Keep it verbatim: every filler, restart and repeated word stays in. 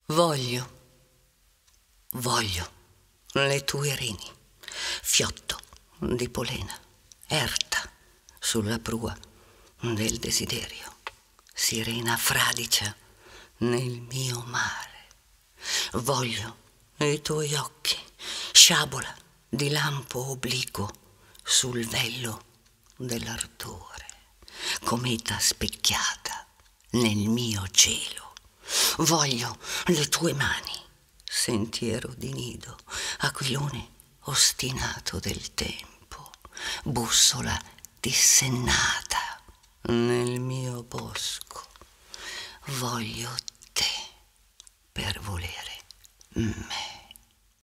Voglio, voglio le tue reni, fiotto di polena, erta sulla prua del desiderio, sirena fradicia nel mio mare. Voglio i tuoi occhi, sciabola di lampo obliquo sul vello dell'ardore, cometa specchiata nel mio cielo. Voglio le tue mani, sentiero di nido, aquilone ostinato del tempo, bussola dissennata nel mio bosco. Voglio te per volere me.